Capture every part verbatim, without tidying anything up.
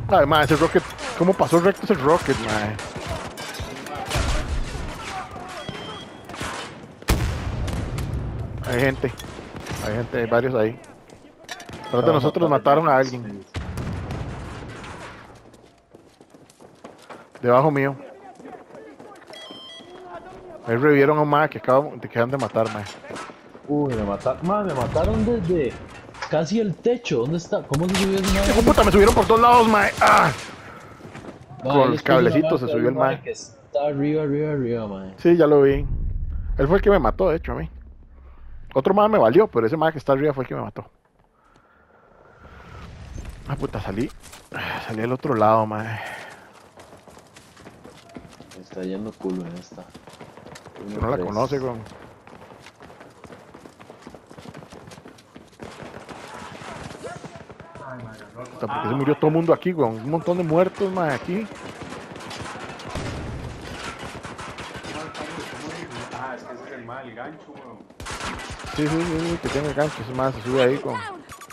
Ay, mae, ese rocket. ¿Cómo pasó recto ese rocket, mae? Hay gente. Hay gente, hay varios ahí. Tras de nosotros mataron a alguien. Debajo mío. Ahí revivieron a un mae que acaban de, que de matar, mae. Uy, me mataron. Man, me mataron desde casi el techo. ¿Dónde está? ¿Cómo se subió ese mae? ¡Hijo de puta! Me subieron por todos lados, mae. ¡Ah! Man, Con él los les puso una cablecitos se marca, subió el un mae mae. que está arriba, arriba, arriba, mae. Sí, ya lo vi. Él fue el que me mató, de hecho, a mí. Otro mae me valió, pero ese mae que está arriba fue el que me mató. Ah, puta, salí. Salí al otro lado, mae. Me está yendo culo en esta. Si no la conoce, con. Porque se murió todo el mundo aquí, con un montón de muertos, mae, aquí. Ah, es que ese es el mal, el gancho, weón. Sí, sí, sí, sí, que tiene el gancho, ese mae se sube ahí con.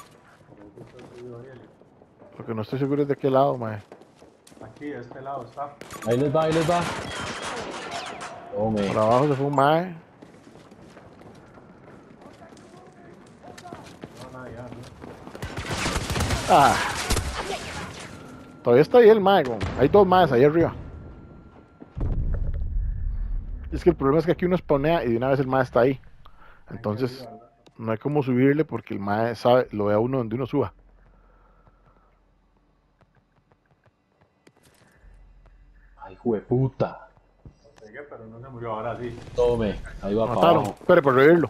Lo que no estoy seguro es de qué lado, mae. Aquí, de este lado está. Ahí les va, ahí les va. Oh, me. Por abajo se fue un mae. No, nada, ya, ¿no? Ah. Todavía está ahí el mae, con. Hay dos maes ahí arriba. Es que el problema es que aquí uno spawnea y de una vez el mae está ahí. Entonces, no hay como subirle porque el mae sabe, lo ve a uno donde uno suba. Ay, jueputa. Lo pegué, pero no se murió, ahora sí. Tome, ahí va Lo para mataron. abajo. Espere por revivirlo.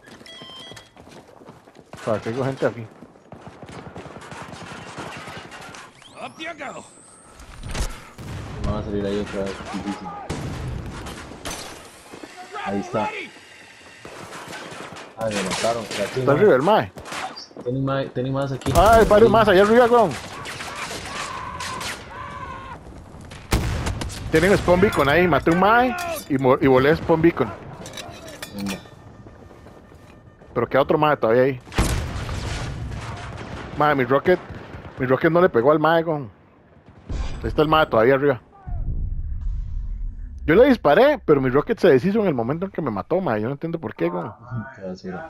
Para que hay gente aquí. Me van a salir ahí otra vez. Difícil. Ahí está. Ay, me mataron. Aquí, Está arriba el mae. Tienen más, tienen más aquí. Ah, hay varios más allá arriba, con. Tienen spawn beacon ahí. Maté un mae y, y volé spawn beacon. Venga. Pero queda otro mae todavía ahí. Mae, mi rocket. Mi rocket no le pegó al mae, con. Ahí está el mae todavía arriba. Yo le disparé, pero mi rocket se deshizo en el momento en que me mató, mae. Yo no entiendo por qué, con. Qué basura.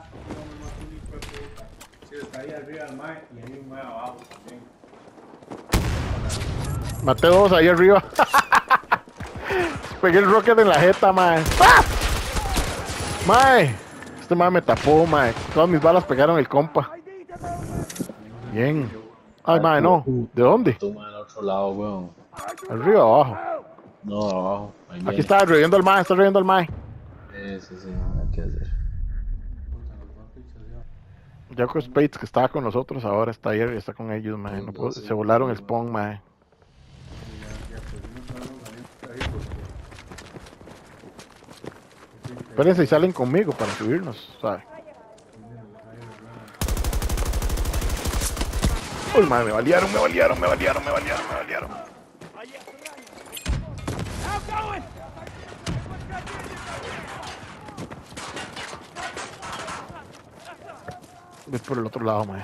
Sí, está ahí arriba el mae y hay un mae abajo también. Maté dos ahí arriba. Pegué el rocket en la jeta, mae. ¡Ah! Mae. Este mae me tapó, mae. Todas mis balas pegaron el compa. Bien. Ay, mae, no. ¿De dónde? Toma al otro lado, weón. Arriba o abajo. No, abajo. Ahí Aquí está reviviendo el mae, está reviviendo el mae. Sí, sí, sí, no hay que hacer. Jaco Spades, que estaba con nosotros ahora, está ayer y está con ellos, mae. No puedo- se volaron el spawn, mae. Espérense y salen conmigo para subirnos, ¿sabes? Uy, mae, me balearon, me balearon, me balearon, me balearon, me balearon. Ves por el otro lado, mae.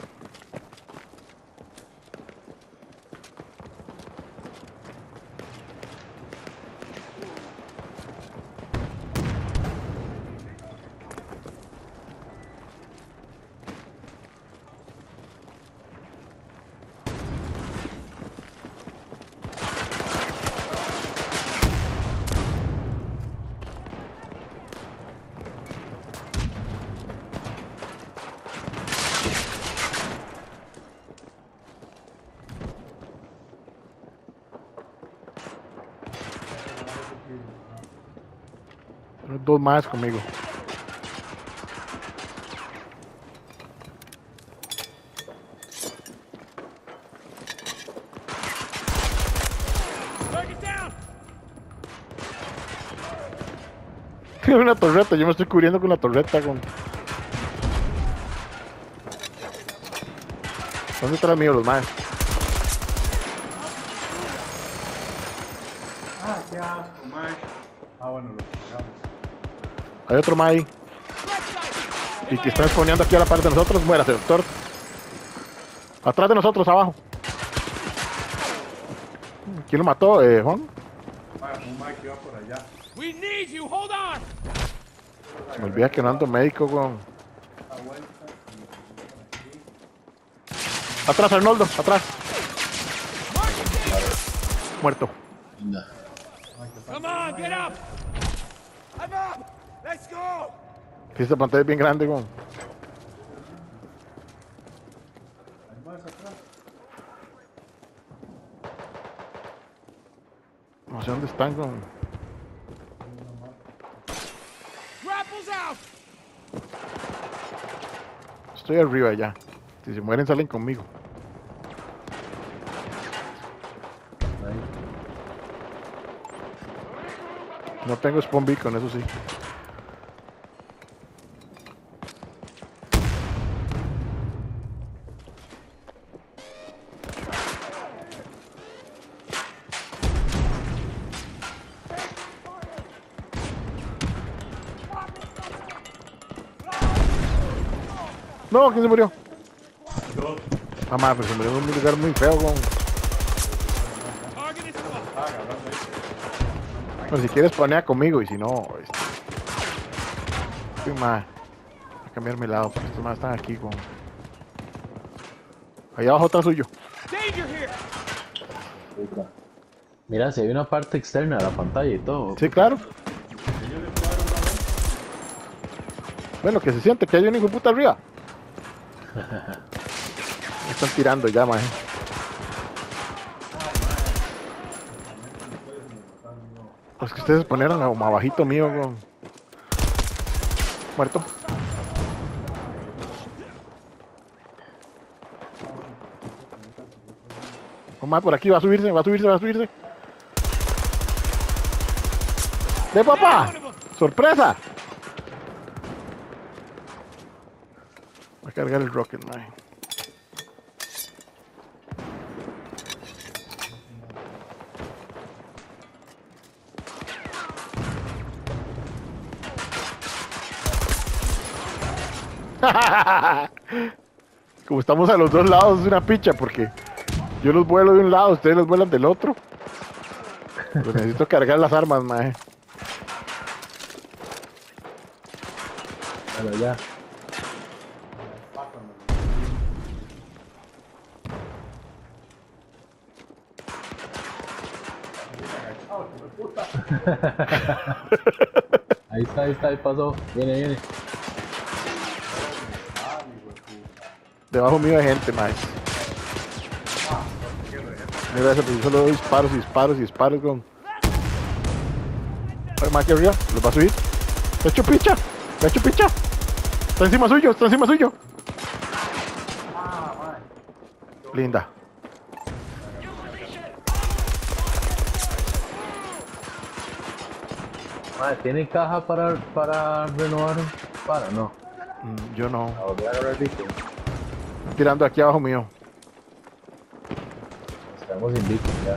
Dos más conmigo. Tiene una torreta, yo me estoy cubriendo con la torreta. Con... ¿Dónde están los míos, los más? Ah, qué asco, mae. Ah, bueno, lo pegamos. Hay otro más ahí. Y que está exponiendo aquí a la parte de nosotros. Muérase, doctor. Atrás de nosotros, abajo. ¿Quién lo mató, eh, Juan? Mae, un mae que iba por allá. We need you. Hold on. Me olvida que no ando médico, weón. Da vuelta y por aquí. Atrás, Arnoldo, atrás. Muerto. Linda. Come on, get up. I'm up. Let's go. Sí, esta pantalla es bien grande, weón. Hay más atrás. No sé dónde están, weón. Grapples out. Estoy arriba ya. Si se mueren, salen conmigo. Ahí. No tengo spawn beacon, eso sí. No, ¿quién se murió? Yo. Mamá, pero se murió en un lugar muy feo, weón. Target is close. Ah, agarrando ahí. Pero si quieres planea conmigo y si no, este... Sí, ma. Voy a cambiarme el lado porque estos más están aquí con... Allá abajo está suyo. Danger here. Puta. Mira, si hay una parte externa de la pantalla y todo. Sí, claro. Bueno, que se siente que hay un hijo de puta arriba. Me están tirando ya, maje. Los que ustedes ponieron como abajito mío, weón. Muerto. Más por aquí, va a subirse, va a subirse, va a subirse. ¡De papá! ¡Sorpresa! Voy a cargar el rocket, man. Como estamos a los dos lados, es una picha porque yo los vuelo de un lado, ustedes los vuelan del otro. Pues necesito cargar las armas, mae. Pero ya. Ahí está, ahí está, ahí pasó. Viene, viene. Debajo mío hay gente, mae. Mira eso, pues yo solo doy disparos y disparos y disparos con... Ay, mae, aquí arriba, los va a subir. ¡Está hecho picha! ¡Está hecho picha! ¡Está encima suyo! ¡Está encima suyo! Linda. Madre, ¿tiene caja para, para renovar? Para, no. Mm, yo no. A volver a agarrar el bicho. Tirando aquí abajo mío. Estamos invictos ya.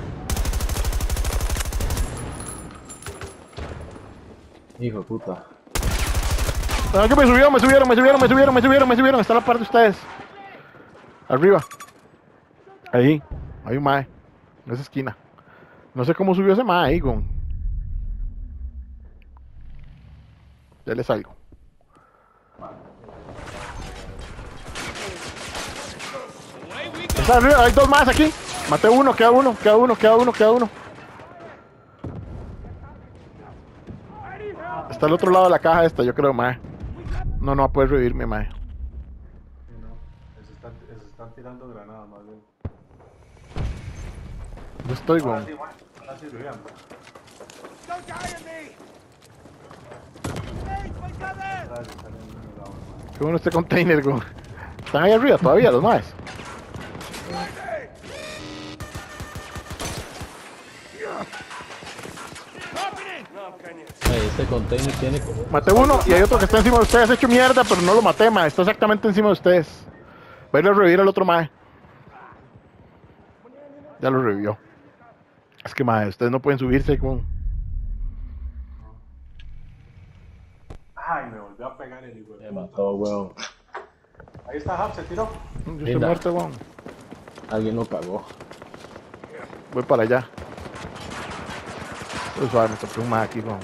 Hijo de puta. Ah, que me subieron, me subieron, me subieron, me subieron, me subieron, me subieron. Está la parte de ustedes. Arriba. Ahí. Hay un mae. En esa esquina. No sé cómo subió ese mae ahí, con. Ya le salgo. Away we go. Está arriba, hay dos más aquí. Maté uno, queda uno, queda uno, queda uno, queda uno. Está al otro lado de la caja esta, yo creo, mae. No, no va a poder revivirme, mae. Sí, no. Se están, se están tirando granadas, más bien. Yo estoy, Ahora con. sí, Juan. Ahora sí, vean. Don't die on me. Hey, my cover. Atrás están en el lado, man. Qué bueno este container, con. Están ahí arriba todavía, los maes. Ay, este container tiene como... Maté uno y hay otro que está encima de ustedes, hecho mierda, pero no lo maté, mae. Está exactamente encima de ustedes. Va a ir a revivir al otro mae. Ya lo revivió. Es que, mae, ustedes no pueden subirse con. Ay, me volvió a pegar el hijo de Me puta. mató, weón. Ahí está Hub, se tiró. Yo estoy Linda. muerto, weón. Alguien lo cagó. Voy para allá. Pues suave, me topé un más aquí con...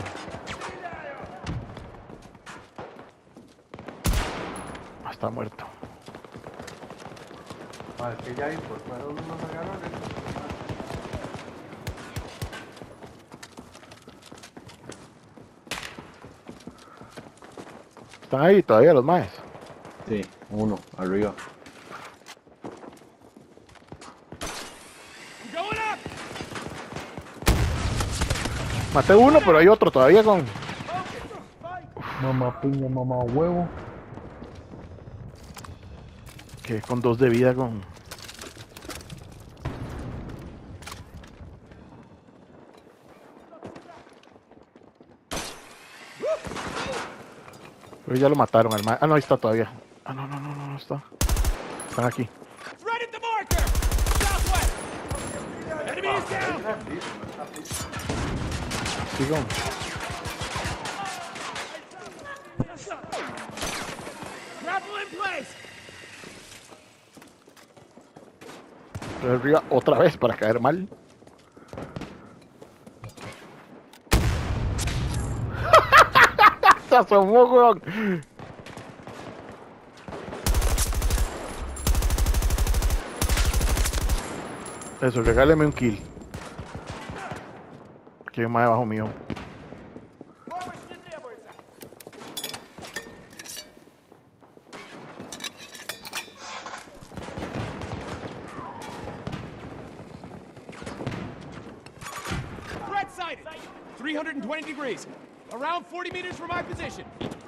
Ah, está muerto. Ah, es que ya ahí pues fueron unos agarrones. Están ahí todavía los maes. Sí, uno, arriba. Going up! Maté uno, pero hay otro todavía con... Mamá piña, mamá huevo. Que con dos de vida con... Pero ya lo mataron al mae. Ah, no, ahí está todavía. Ah, no, no, no, no, no está. Están aquí. It's right at the marker! Southwest! Enemy is down! Sí, con... Grapple in place! Estoy arriba otra vez para caer mal. Se asomó, weón. Eso, regáleme un kill. Aquí hay un más debajo mío. Threat sighted! three hundred twenty degrees. Around forty meters from my position.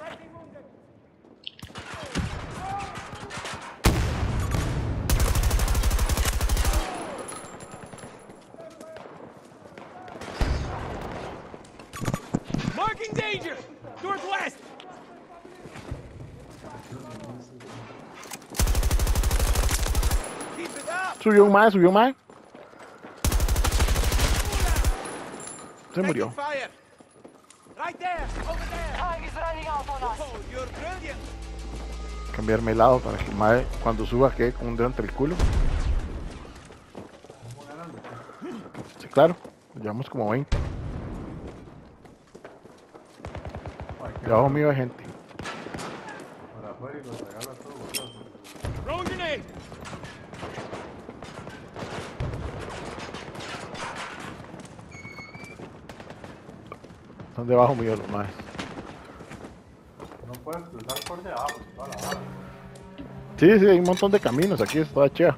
Marking danger! Northwest! Keep it up! Subió un más, subió un más. Se murió. Taking fire! Right there! Over there! Time is running out on us! Oh, you're brilliant! Cambiarme de lado para que el mae cuando suba quede con un dedo entre el culo. Sí, claro. Llevamos como veinte. Debajo mío hay gente. Para afuera y los regala todos los dos. Throwing grenade! Están debajo mío los maes. No pueden cruzar por debajo, toda la vara. Sí, sí, hay un montón de caminos aquí, está chea.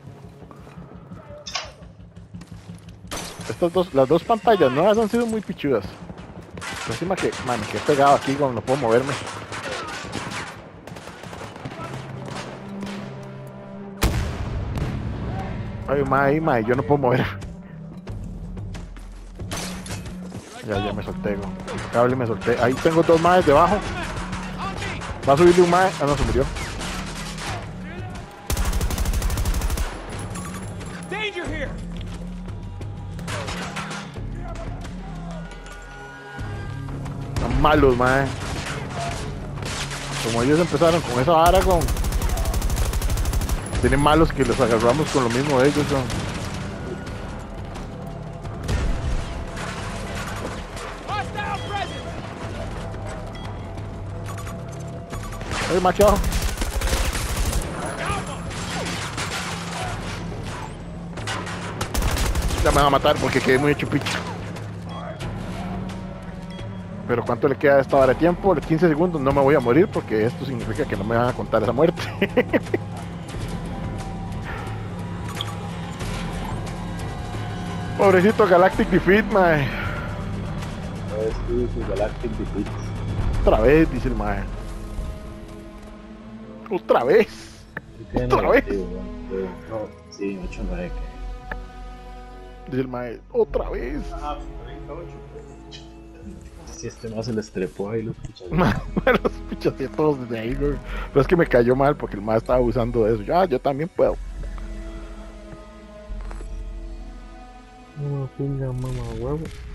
Estas dos, las dos pantallas nuevas han sido muy pichudas. Pero encima que, man, me quedé pegado aquí cuando no puedo moverme. Hay un mae ahí, mae, yo no puedo mover. Ya, ya me solté, go. Cable me solté. Ahí tengo dos maes debajo. Va a subirle un mae. Ah, no, se murió. Danger here! Están malos, mae. Como ellos empezaron con esa vara con... Tienen malos que los agarramos con lo mismo de ellos, son. Hostile presence! Ay, macho. Ya me van a matar porque quedé muy hecho picha. Pero ¿cuánto le queda a esta hora de tiempo? quince segundos, no me voy a morir porque esto significa que no me van a contar esa muerte. Pobrecito Galactic Defeat, mae. Espíritu Galactic Defeat. Otra vez, dice el mae. Otra vez. Otra vez. No, sí, ocho nueve. Dice el mae. Otra vez. Ah, treinta y ocho. Si este más se les trepó ahí, lo escuchas. Mae, los pichaste todos desde ahí, güey. Pero es que me cayó mal porque el mae estaba abusando de eso. Yo, ah, yo también puedo. Mamá pinga, mamá huevo.